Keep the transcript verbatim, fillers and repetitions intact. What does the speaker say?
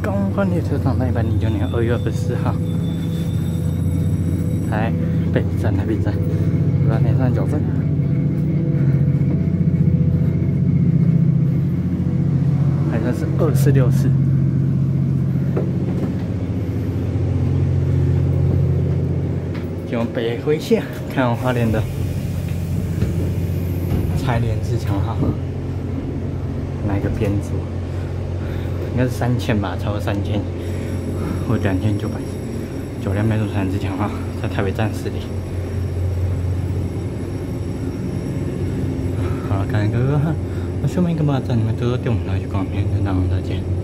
高关列车长在一百零九年二月二十四号，台北站台北站，八点三十九分。好像是二四六四。就往北回线，看往花莲的柴联自强号，哪一个编组？应该是三千吧，超过三千，或两千九百九辆迈入柴联自强号，在台北站驶离。好了，感谢哥哥哈，我下面一个巴站，你们多多点我们来去光片，跟大家再见。